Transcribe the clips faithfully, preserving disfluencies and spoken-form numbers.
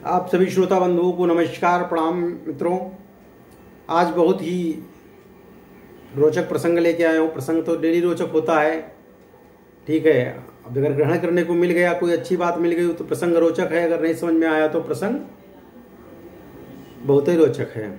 आप सभी श्रोता बंधुओं को नमस्कार, प्रणाम मित्रों। आज बहुत ही रोचक प्रसंग लेके आया हूँ। प्रसंग तो डेली रोचक होता है, ठीक है। अब अगर ग्रहण करने को मिल गया, कोई अच्छी बात मिल गई तो प्रसंग रोचक है, अगर नहीं समझ में आया तो प्रसंग बहुत ही रोचक है।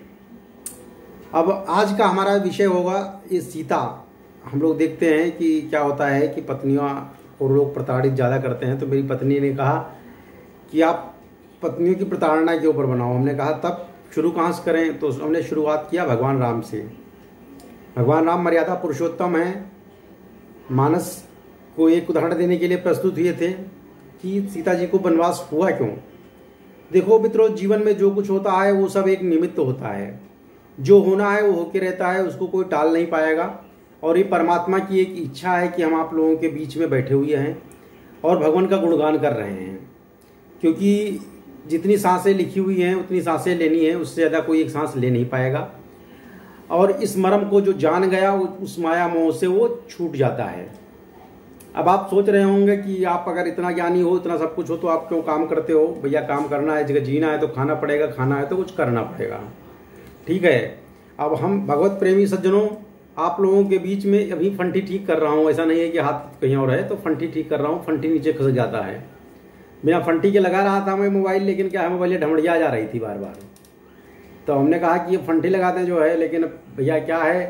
अब आज का हमारा विषय होगा ये सीता। हम लोग देखते हैं कि क्या होता है कि पत्नियां और लोग प्रताड़ित ज़्यादा करते हैं। तो मेरी पत्नी ने कहा कि आप पत्नियों की प्रताड़ना के ऊपर बनाओ। हमने कहा तब शुरू कहाँ से करें, तो हमने शुरुआत किया भगवान राम से। भगवान राम मर्यादा पुरुषोत्तम हैं। मानस को एक उदाहरण देने के लिए प्रस्तुत हुए थे कि सीता जी को वनवास हुआ क्यों। देखो मित्रों, जीवन में जो कुछ होता है वो सब एक निमित्त होता है। जो होना है वो होके रहता है, उसको कोई टाल नहीं पाएगा। और ये परमात्मा की एक इच्छा है कि हम आप लोगों के बीच में बैठे हुए हैं और भगवान का गुणगान कर रहे हैं। क्योंकि जितनी सांसें लिखी हुई हैं उतनी सांसें लेनी है, उससे ज़्यादा कोई एक सांस ले नहीं पाएगा। और इस मर्म को जो जान गया उस माया मोह से वो छूट जाता है। अब आप सोच रहे होंगे कि आप अगर इतना ज्ञानी हो, इतना सब कुछ हो, तो आप क्यों काम करते हो। भैया काम करना है, जगह जीना है तो खाना पड़ेगा, खाना है तो कुछ करना पड़ेगा, ठीक है। अब हम भगवत प्रेमी सज्जनों, आप लोगों के बीच में अभी फंटी ठीक कर रहा हूँ। ऐसा नहीं है कि हाथ कहीं और है तो फंटी ठीक कर रहा हूँ। फंटी नीचे खसक जाता है। मैं फंटी के लगा रहा था मैं मोबाइल, लेकिन क्या है मोबाइल ढमड़िया जा रही थी बार बार। तो हमने कहा कि ये फंटी लगाते जो है, लेकिन भैया क्या है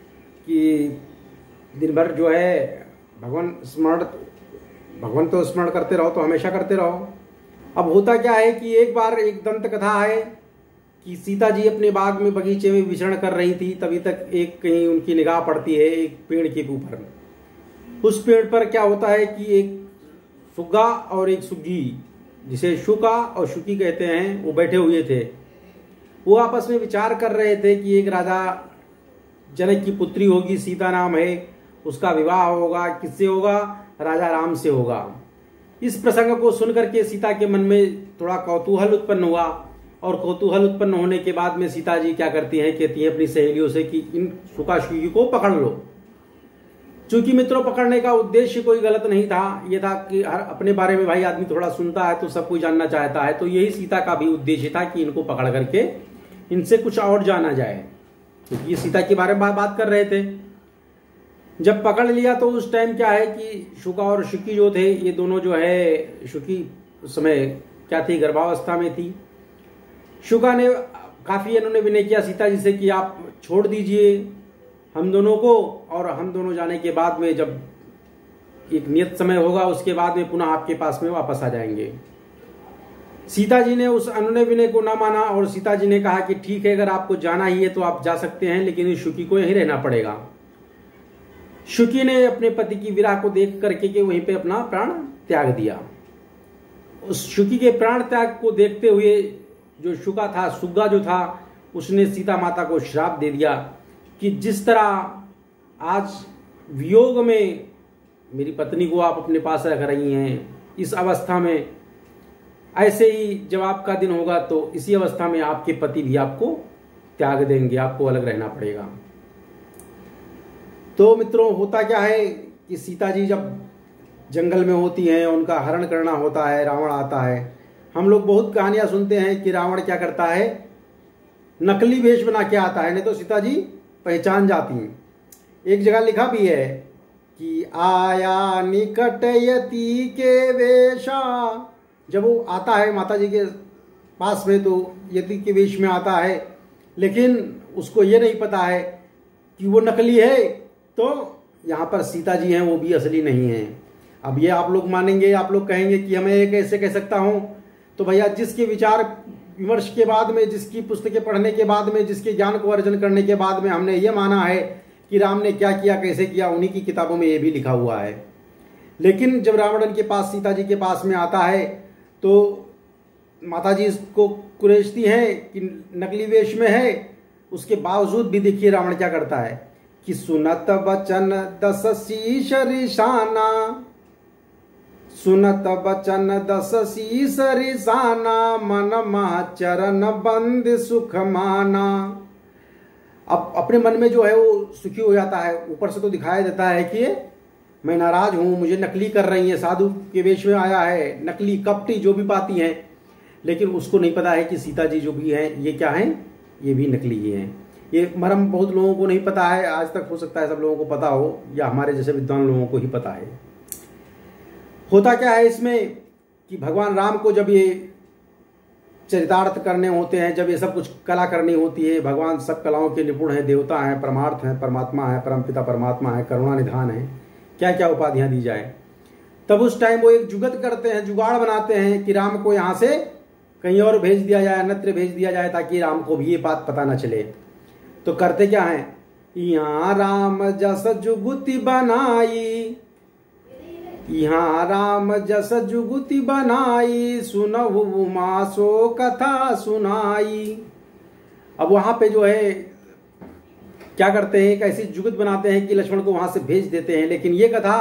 कि दिन भर जो है भगवान स्मरण, भगवान तो स्मरण करते रहो तो हमेशा करते रहो। अब होता क्या है कि एक बार एक दंत कथा है कि सीता जी अपने बाग में बगीचे में विचरण कर रही थी। तभी तक एक कहीं उनकी निगाह पड़ती है एक पेड़ के ऊपर। उस पेड़ पर क्या होता है कि एक सुग्गा और एक सुग्गी, जिसे शुका और शुकी कहते हैं, वो बैठे हुए थे। वो आपस में विचार कर रहे थे कि एक राजा जनक की पुत्री होगी, सीता नाम है, उसका विवाह होगा। किससे होगा? राजा राम से होगा। इस प्रसंग को सुनकर के सीता के मन में थोड़ा कौतूहल उत्पन्न हुआ। और कौतूहल उत्पन्न होने के बाद में सीता जी क्या करती हैं, कहती हैं अपनी सहेलियों से कि इन शुका शुकी को पकड़ लो। चूंकि मित्रों पकड़ने का उद्देश्य कोई गलत नहीं था, ये था कि हर अपने बारे में भाई आदमी थोड़ा सुनता है तो सब कुछ जानना चाहता है। तो यही सीता का भी उद्देश्य था कि इनको पकड़ करके इनसे कुछ और जाना जाए, क्योंकि ये सीता के बारे में बात कर रहे थे। जब पकड़ लिया तो उस टाइम क्या है कि शुका और शुकी जो थे, ये दोनों जो है, शुकी उस समय क्या थी, गर्भावस्था में थी। शुका ने काफी इन्होंने विनय किया सीता जी से कि आप छोड़ दीजिए हम दोनों को, और हम दोनों जाने के बाद में जब एक नियत समय होगा उसके बाद में पुनः आपके पास में वापस आ जाएंगे। सीता जी ने उस अनुनय विनय को ना माना और सीता जी ने कहा कि ठीक है, अगर आपको जाना ही है तो आप जा सकते हैं, लेकिन इस शुकी को यहीं रहना पड़ेगा। शुकी ने अपने पति की विरह को देख करके के वहीं पे अपना प्राण त्याग दिया। उस शुकी के प्राण त्याग को देखते हुए जो शुका था, सुग्गा जो था, उसने सीता माता को श्राप दे दिया कि जिस तरह आज वियोग में मेरी पत्नी को आप अपने पास रख रही हैं इस अवस्था में, ऐसे ही जब आपका दिन होगा तो इसी अवस्था में आपके पति भी आपको त्याग देंगे, आपको अलग रहना पड़ेगा। तो मित्रों होता क्या है कि सीता जी जब जंगल में होती हैं, उनका हरण करना होता है, रावण आता है। हम लोग बहुत कहानियां सुनते हैं कि रावण क्या करता है, नकली वेश बना के आता है, नहीं तो सीता जी पहचान जाती हैं। एक जगह लिखा भी है कि आया निकट यति के वेशा। जब वो आता है माता जी के पास में तो यति के वेश में आता है, लेकिन उसको ये नहीं पता है कि वो नकली है। तो यहाँ पर सीता जी हैं वो भी असली नहीं है। अब ये आप लोग मानेंगे, आप लोग कहेंगे कि हमें ये कैसे कह सकता हूँ। तो भैया जिसके विचार विमर्श के बाद में, जिसकी पुस्तकें पढ़ने के बाद में, जिसके ज्ञान को अर्जन करने के बाद में हमने ये माना है कि राम ने क्या किया, कैसे किया, उन्हीं की किताबों में ये भी लिखा हुआ है। लेकिन जब रावण के पास सीता जी के पास में आता है तो माता जी इसको कुरेशती हैं कि नकली वेश में है। उसके बावजूद भी देखिए रावण क्या करता है कि सुनत बचन दस शीश रिशाना, सुनत बचन दस शीश रिसाना, मन मह चरण बंद सुख माना। अब अपने मन में जो है वो सुखी हो जाता है। ऊपर से तो दिखाया देता है कि मैं नाराज हूं, मुझे नकली कर रही है, साधु के वेश में आया है, नकली कपटी जो भी पाती हैं। लेकिन उसको नहीं पता है कि सीता जी जो भी हैं ये क्या हैं, ये भी नकली ही हैं। ये मर्म बहुत लोगों को नहीं पता है आज तक, हो सकता है सब लोगों को पता हो या हमारे जैसे विद्वान लोगों को ही पता है। होता क्या है इसमें कि भगवान राम को जब ये चरितार्थ करने होते हैं, जब ये सब कुछ कला करनी होती है, भगवान सब कलाओं के निपुण हैं, देवता हैं, परमार्थ हैं, परमात्मा है, परमपिता परमात्मा है, करुणा निधान है, क्या क्या उपाधियां दी जाए, तब उस टाइम वो एक जुगत करते हैं, जुगाड़ बनाते हैं कि राम को यहाँ से कहीं और भेज दिया जाए, अन्यत्र भेज दिया जाए, ताकि राम को भी ये बात पता न चले। तो करते क्या है, यहाँ राम जस जुगुति बनाई, यहाँ राम जस जुगुति बनाई, सुनहु मासो कथा सुनाई। अब वहां पे जो है क्या करते हैं, एक ऐसी जुगत बनाते हैं कि लक्ष्मण को वहां से भेज देते हैं। लेकिन ये कथा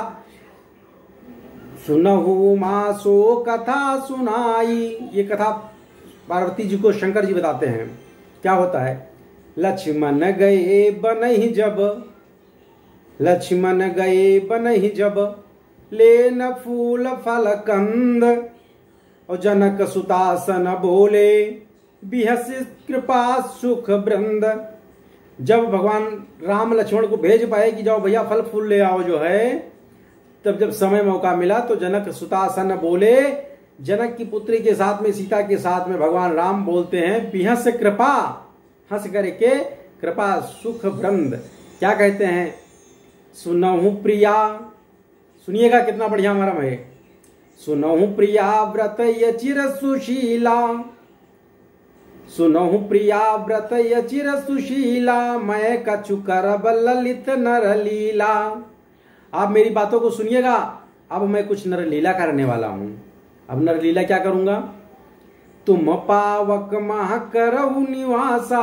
सुनहु मासो कथा सुनाई, ये कथा पार्वती जी को शंकर जी बताते हैं। क्या होता है, लक्ष्मण गए बनहि जब, लक्ष्मण गए बनहि जब, लेन फूल फल कंद, और जनक सुतासन बोले, बिहस कृपा सुख वृंद। जब भगवान राम लक्ष्मण को भेज पाए कि जाओ भैया फल फूल ले आओ जो है, तब जब समय मौका मिला तो जनक सुतासन बोले, जनक की पुत्री के साथ में, सीता के साथ में भगवान राम बोलते हैं, बिहस कृपा, हंस करके, कृपा सुख वृंद। क्या कहते हैं, सुनहु प्रिया, सुनिएगा कितना बढ़िया मरम है, सुनहु प्रिया व्रत ये चिर सुशीला, सुनहु प्रिया व्रत ये चिर सुशीला, मैं कछु करब ललित नर लीला। आप मेरी बातों को सुनिएगा, अब मैं कुछ नर लीला करने वाला हूं। अब नर लीला क्या करूंगा, तुम पावक मह करहु निवासा,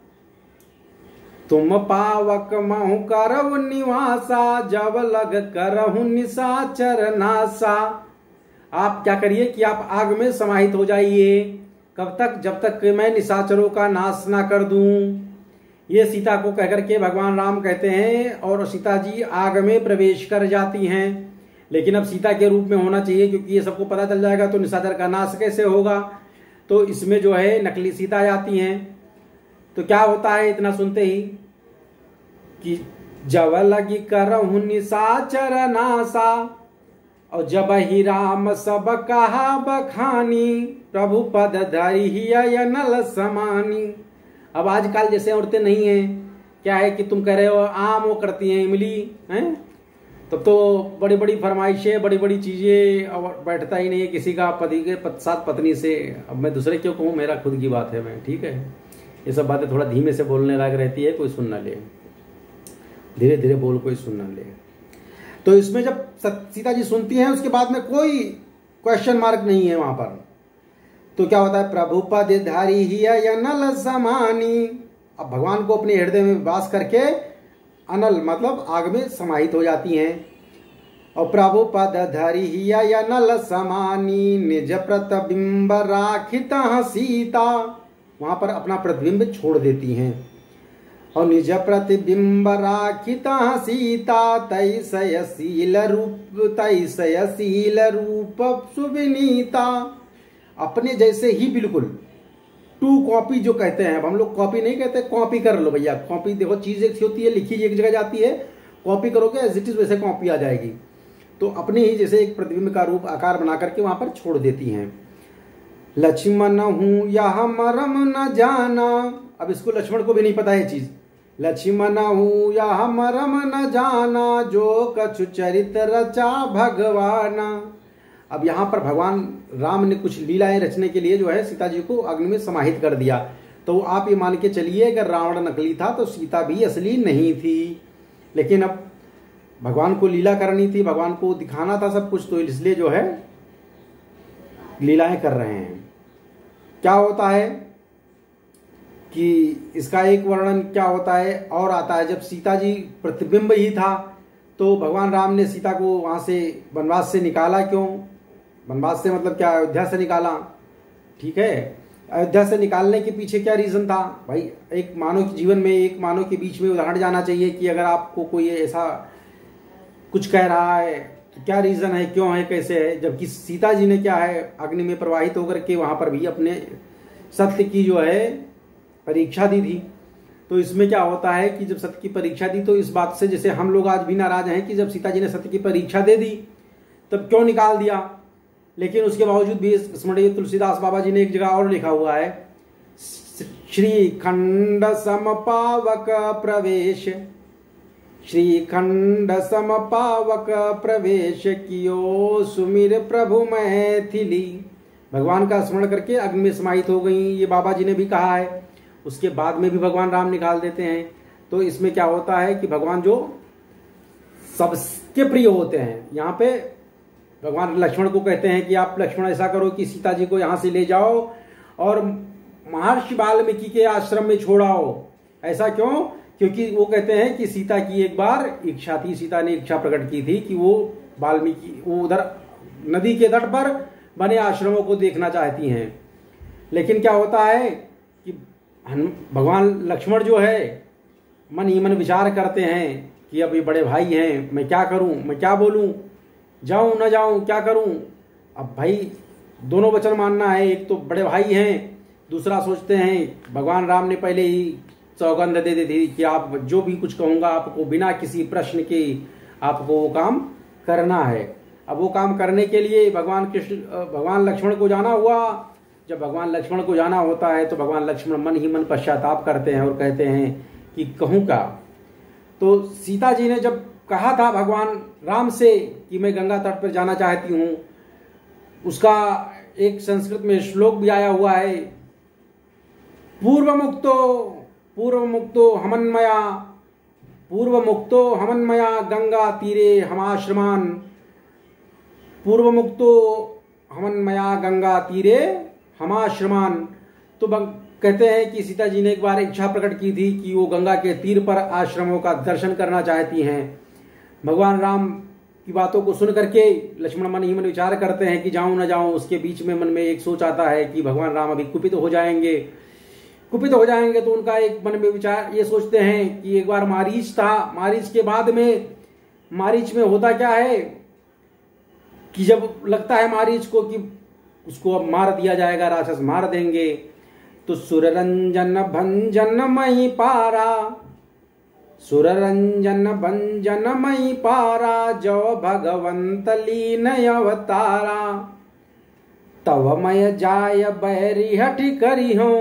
तुम पावक महु करहु निवासा, जब लग करहु निशाचर नासा। आप क्या करिए कि आप आग में समाहित हो जाइए। कब तक, जब तक कि मैं निशाचरों का नाश ना कर दूं। ये सीता को कहकर के भगवान राम कहते हैं, और सीता जी आग में प्रवेश कर जाती हैं। लेकिन अब सीता के रूप में होना चाहिए, क्योंकि ये सबको पता चल जाएगा तो निशाचर का नाश कैसे होगा। तो इसमें जो है नकली सीता जाती हैं। तो क्या होता है इतना सुनते ही कि जब लगी करहु निशाचर नासा, और जब ही राम सब कहा बखानी, प्रभु पद धरि ही अनल समानी। अब आजकल जैसे औरतें नहीं हैं, क्या है कि तुम कह रहे हो आम वो करती हैं इमली हैं, तब तो बड़ी बड़ी फरमाइशें, बड़ी बड़ी चीजें, और बैठता ही नहीं है किसी का पति के साथ पत्नी से। अब मैं दूसरे क्यों कहूँ, मेरा खुद की बात है, मैं ठीक है। ये सब बातें थोड़ा धीमे से बोलने लायक रहती है, कोई सुन ना ले, धीरे धीरे बोल, कोई सुन ना ले। तो इसमें जब सीता जी सुनती हैं, उसके बाद में कोई क्वेश्चन मार्क नहीं है वहां पर। तो क्या होता है, प्रभु पद धारी ही अनल समानी। अब भगवान को अपने हृदय में वास करके अनल मतलब आग में समाहित हो जाती हैं। और प्रभु पद धरि ही अनल समानी, निज प्रतिबिंब राखित सीता, वहां पर अपना प्रतिबिंब छोड़ देती हैं। और निज प्रतिबिंब राखित सीता, तैसयशील रूप तैसयशील रूप सुविनीता। अपने जैसे ही बिल्कुल टू कॉपी जो कहते हैं, अब हम लोग कॉपी नहीं कहते, कॉपी कर लो भैया। कॉपी देखो, चीज एक होती है, लिखी एक जगह जाती है, कॉपी करोगे एज इट इज वैसे कॉपी आ जाएगी। तो अपने ही जैसे एक प्रतिबिंब का रूप आकार बना करके वहां पर छोड़ देती हैं। लक्ष्मण हूं यह मरम न जाना, अब इसको लक्ष्मण को भी नहीं पता है चीज। लक्ष्मण हूं यह मरम न जाना, जो कछु चरित रचा भगवाना। अब यहाँ पर भगवान राम ने कुछ लीलाएं रचने के लिए जो है सीता जी को अग्नि में समाहित कर दिया। तो आप ये मान के चलिए अगर रावण नकली था तो सीता भी असली नहीं थी। लेकिन अब भगवान को लीला करनी थी, भगवान को दिखाना था सब कुछ, तो इसलिए जो है लीलाएं कर रहे हैं। क्या होता है कि इसका एक वर्णन क्या होता है और आता है, जब सीता जी प्रतिबिंब ही था तो भगवान राम ने सीता को वहां से वनवास से निकाला। क्यों वनवास से मतलब क्या, अयोध्या से निकाला, ठीक है। अयोध्या से निकालने के पीछे क्या रीजन था भाई, एक मानव के जीवन में, एक मानव के बीच में उदाहरण जाना चाहिए कि अगर आपको कोई ऐसा कुछ कह रहा है तो क्या रीजन है, क्यों है, कैसे है, जबकि सीता जी ने क्या है अग्नि में प्रवाहित होकर के वहां पर भी अपने सत्य की जो है परीक्षा दी थी। तो इसमें क्या होता है कि जब सत्य की परीक्षा दी तो इस बात से जैसे हम लोग आज भी नाराज हैं कि जब सीता जी ने सत्य की परीक्षा दे दी तब क्यों निकाल दिया, लेकिन उसके बावजूद भी स्मरणीय तुलसीदास बाबा जी ने एक जगह और लिखा हुआ है, श्री खंड समपावक प्रवेश, श्री खंड समपावक प्रवेश कियो सुमिर प्रभु मैथिली। भगवान का स्मरण करके अग्नि में समाहित हो गई, ये बाबा जी ने भी कहा है। उसके बाद में भी भगवान राम निकाल देते हैं। तो इसमें क्या होता है कि भगवान जो सबके प्रिय होते हैं, यहाँ पे भगवान लक्ष्मण को कहते हैं कि आप लक्ष्मण ऐसा करो कि सीता जी को यहाँ से ले जाओ और महर्षि वाल्मीकि के आश्रम में छोड़ाओ। ऐसा क्यों? क्योंकि वो कहते हैं कि सीता की एक बार इच्छा थी, सीता ने इच्छा प्रकट की थी कि वो वाल्मीकि वो उधर नदी के तट पर बने आश्रमों को देखना चाहती हैं। लेकिन क्या होता है कि भगवान लक्ष्मण जो है मन ही मन विचार करते हैं कि अब ये बड़े भाई हैं, मैं क्या करूं, मैं क्या बोलूं, जाऊं ना जाऊं, क्या करूं। अब भाई दोनों वचन मानना है, एक तो बड़े भाई हैं, दूसरा सोचते हैं भगवान राम ने पहले ही सौगंध दे दी थी कि आप जो भी कुछ कहूंगा आपको बिना किसी प्रश्न के आपको वो काम करना है। अब वो काम करने के लिए भगवान कृष्ण भगवान लक्ष्मण को जाना हुआ। जब भगवान लक्ष्मण को जाना होता है तो भगवान लक्ष्मण मन ही मन पश्चाताप करते हैं और कहते हैं कि कहूं का। तो सीता जी ने जब कहा था भगवान राम से कि मैं गंगा तट पर जाना चाहती हूं, उसका एक संस्कृत में श्लोक भी आया हुआ है, पूर्व मुक्तो पूर्व मुक्तो हमन्मया पूर्व मुक्तो हमन्मया गंगा तीरे हमाश्रमान, पूर्व मुक्तो हमन्मया गंगा तीरे हमाश्रमान। तो कहते हैं कि सीता जी ने एक बार इच्छा प्रकट की थी कि वो गंगा के तीर पर आश्रमों का दर्शन करना चाहती हैं। भगवान राम की बातों को सुन करके लक्ष्मण मन ही मन विचार करते हैं कि जाऊं ना जाऊं। उसके बीच में मन में एक सोच आता है कि भगवान राम अभी कुपित हो जाएंगे कुपित हो जाएंगे तो उनका एक मन में विचार ये सोचते हैं कि एक बार मारीच था, मारीच के बाद में मारीच में होता क्या है कि जब लगता है मारीच को कि उसको अब मार दिया जाएगा, राक्षस मार देंगे, तो सुररंजन भंजन मई पारा, सुररंजन भंजन मई पारा, जो भगवंत लीन अवतारा, तव मय जाय बैरी हठि करी हूं,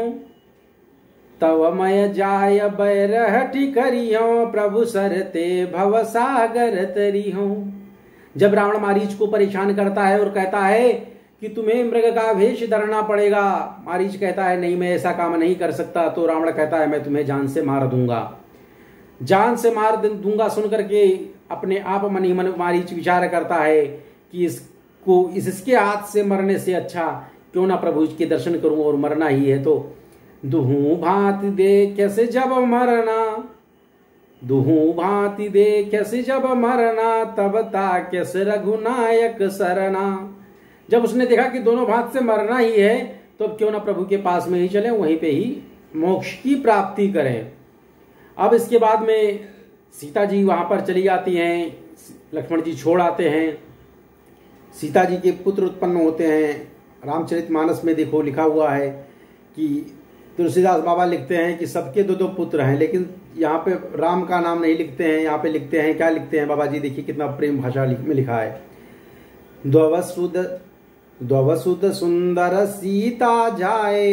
तव मय जाय बैर हठि करी हूं, प्रभु सरते भव सागर तरी हूं। जब रावण मारीच को परेशान करता है और कहता है कि तुम्हें मृग का वेश धरना पड़ेगा, मारीच कहता है नहीं मैं ऐसा काम नहीं कर सकता, तो रावण कहता है मैं तुम्हें जान से मार दूंगा, जान से मार दूंगा। सुन करके अपने आप मन ही मन मारीच विचार करता है कि इसको इसके हाथ से मरने से अच्छा क्यों ना प्रभु के दर्शन करूं और मरना ही है। तो दुहू भांति देख से जब मरना, दुहू भांति देख से जब मरना, तब ताक्यस रघुनायक सरना। जब उसने देखा कि दोनों भांत से मरना ही है तो अब क्यों ना प्रभु के पास में ही चले, वहीं पे ही मोक्ष की प्राप्ति करें। अब इसके बाद में सीता जी वहां पर चली जाती हैं, लक्ष्मण जी छोड़ आते हैं, सीता जी के पुत्र उत्पन्न होते हैं। रामचरितमानस में देखो लिखा हुआ है कि तुलसीदास बाबा लिखते हैं कि सबके दो दो पुत्र हैं, लेकिन यहाँ पे राम का नाम नहीं लिखते हैं, यहाँ पे लिखते हैं क्या लिखते हैं बाबा जी, देखिए कितना प्रेम भाषा में लिखा है। द्ववसुद द्ववसुत सुंदर सीता जाए,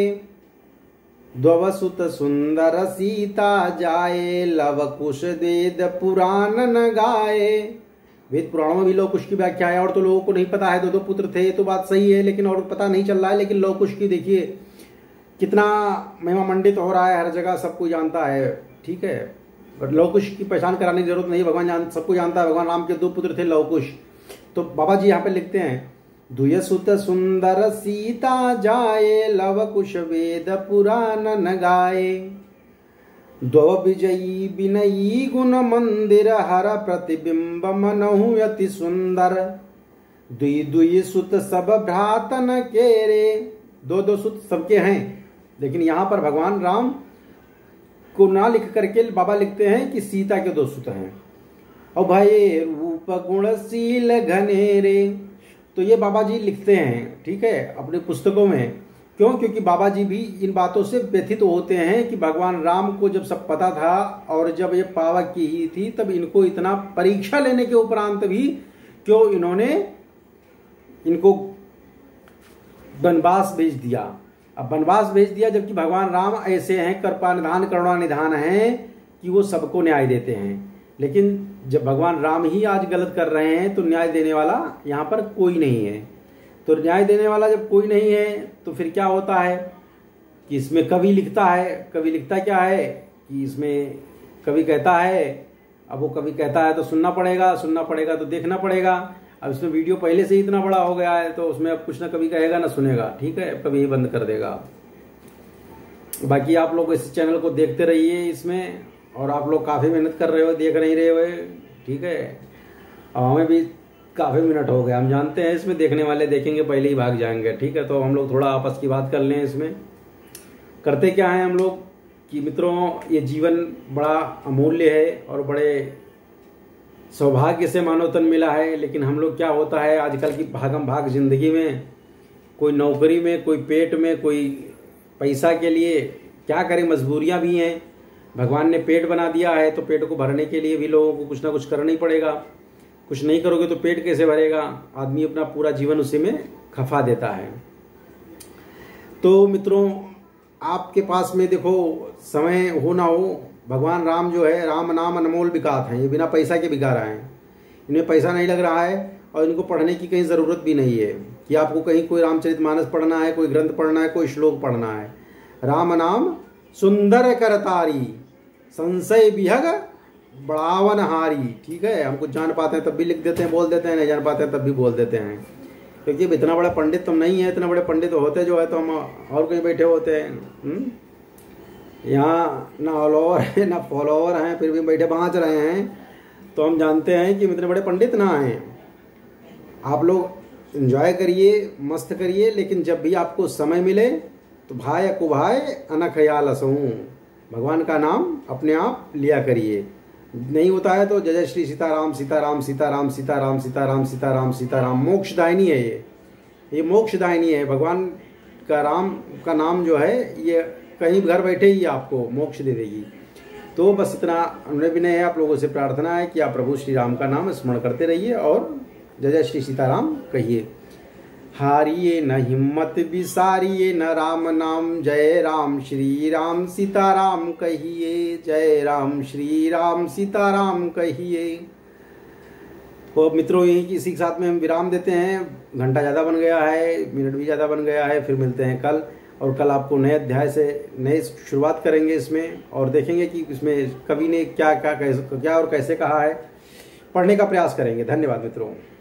द्ववसुत सुंदर सीता जाए, लव कुश वेद पुराण न गाए। वेद पुराणों में भी लव कुश की व्याख्या है, और तो लोगों को नहीं पता है, दो दो पुत्र थे तो बात सही है, लेकिन और पता नहीं चल रहा है। लेकिन लव कुश की देखिए कितना महिमा मंडित हो रहा है, हर जगह सबको जानता है, ठीक है। बट लव कुश की पहचान कराने की जरूरत नहीं, भगवान जान सबको जानता है, भगवान राम के दो पुत्र थे लव कुश। तो बाबा जी यहाँ पे लिखते हैं दुयसुत सुंदर सीता जाए, लव कुश वेद पुराण न गाए। द्वव विजयी विनयी गुण मंदिर, हर प्रतिबिंब मनहु यति सुंदर। दुई दुई सुत सब भ्रातन केरे, दो दो सुत सबके हैं, लेकिन यहाँ पर भगवान राम को ना लिख करके बाबा लिखते हैं कि सीता के दो सुत हैं। और भाई रूप गुणशील घनेरे। तो ये बाबा जी लिखते हैं, ठीक है, अपनी पुस्तकों में। क्यों? क्योंकि बाबा जी भी इन बातों से व्यथित होते हैं कि भगवान राम को जब सब पता था और जब ये पावक की ही थी, तब इनको इतना परीक्षा लेने के उपरांत भी क्यों इन्होंने इनको वनवास भेज दिया। अब वनवास भेज दिया जबकि भगवान राम ऐसे हैं, कृपा निधान करुणा निधान हैं कि वो सबको न्याय देते हैं। लेकिन जब भगवान राम ही आज गलत कर रहे हैं तो न्याय देने वाला यहाँ पर कोई नहीं है। तो न्याय देने वाला जब कोई नहीं है तो फिर क्या होता है कि इसमें कवि लिखता है, कवि लिखता क्या है कि इसमें कवि कहता है, अब वो कवि कहता है तो सुनना पड़ेगा, सुनना पड़ेगा तो देखना पड़ेगा। अब इसमें वीडियो पहले से ही इतना बड़ा हो गया है तो उसमें अब कुछ ना कभी कहेगा ना सुनेगा, ठीक है, कभी ही बंद कर देगा। बाकी आप लोग इस चैनल को देखते रहिए इसमें, और आप लोग काफ़ी मेहनत कर रहे हो, देख नहीं रहे हो, ठीक है। अब हमें भी काफ़ी मिनट हो गए, हम जानते हैं इसमें देखने वाले देखेंगे पहले ही भाग जाएंगे, ठीक है। तो हम लोग थोड़ा आपस की बात कर लें। इसमें करते क्या है हम लोग कि मित्रों, ये जीवन बड़ा अमूल्य है और बड़े सौभाग्य से मानव तन मिला है। लेकिन हम लोग क्या होता है आजकल की भागम भाग जिंदगी में, कोई नौकरी में, कोई पेट में, कोई पैसा के लिए, क्या करें, मजबूरियां भी हैं। भगवान ने पेट बना दिया है तो पेट को भरने के लिए भी लोगों को कुछ ना कुछ करना ही पड़ेगा। कुछ नहीं करोगे तो पेट कैसे भरेगा? आदमी अपना पूरा जीवन उसी में खफा देता है। तो मित्रों, आपके पास में देखो समय हो ना हो, भगवान राम जो है, राम नाम अनमोल बिकात हैं, ये बिना पैसा के बिका रहे हैं। इन्हें पैसा नहीं लग रहा है और इनको पढ़ने की कहीं ज़रूरत भी नहीं है कि आपको कहीं कोई रामचरितमानस पढ़ना है, कोई ग्रंथ पढ़ना है, कोई श्लोक पढ़ना है। राम नाम सुंदर करतारी, संशय विहग बढ़ावन हारी, ठीक है। हम कुछ जान पाते हैं तब भी लिख देते हैं, बोल देते हैं, नहीं जान पाते हैं तब भी बोल देते हैं। क्योंकि इतना बड़ा पंडित तो नहीं है, इतने बड़े पंडित होते जो है तो हम और कहीं बैठे होते हैं। यहाँ ना ऑलोवर है ना फॉलोवर हैं, फिर भी बैठे बाँच रहे हैं। तो हम जानते हैं कि इतने बड़े पंडित ना हैं। आप लोग एंजॉय करिए, मस्त करिए, लेकिन जब भी आपको समय मिले तो भाई कुभाई अन ख्याल असहूँ, भगवान का नाम अपने आप लिया करिए। नहीं होता है तो जय जय श्री सीताराम सीताराम सीताराम सीताराम सीताराम सीताराम सीताराम। मोक्षदायिनी है ये ये मोक्षदायिनी है। भगवान का राम का नाम जो है ये कहीं घर बैठे ही आपको मोक्ष दे देगी। तो बस इतना अनुनय विनय है, आप लोगों से प्रार्थना है कि आप प्रभु श्री राम का नाम स्मरण करते रहिए और जय जय श्री सीताराम कहिए। हारिए न हिम्मत विसारिए न राम नाम, जय राम श्री राम सीताराम कहिए, जय राम श्री राम सीताराम कहिए। तो मित्रों, यही इसी के साथ में हम विराम देते हैं। घंटा ज़्यादा बन गया है, मिनट भी ज़्यादा बन गया है। फिर मिलते हैं कल, और कल आपको नए अध्याय से नए शुरुआत करेंगे इसमें, और देखेंगे कि इसमें कवि ने क्या क्या कैसे क्या और कैसे कहा है, पढ़ने का प्रयास करेंगे। धन्यवाद मित्रों।